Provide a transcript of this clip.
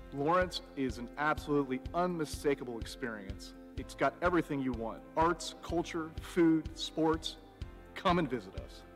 Lawrence is an absolutely unmistakable experience. It's got everything you want: arts, culture, food, sports. Come and visit us.